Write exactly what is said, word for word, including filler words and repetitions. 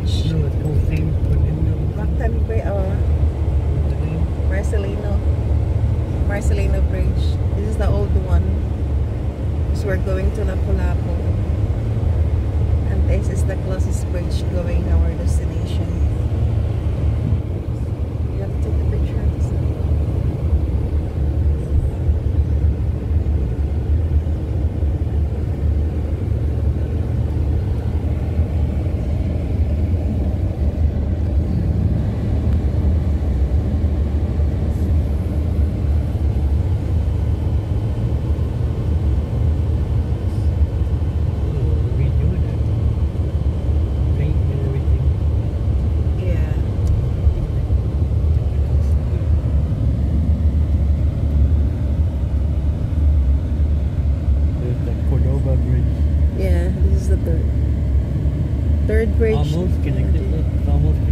Bridge. No, it's called Saint Mactan Bridge. Oh, Marcelino. Marcelino Bridge. This is the old one. So we're going to Lapu-Lapu. And this is the closest bridge going our destination. You have to take a picture of this. Cordova Bridge. Yeah, this is the third. Third bridge. Almost connected. It's almost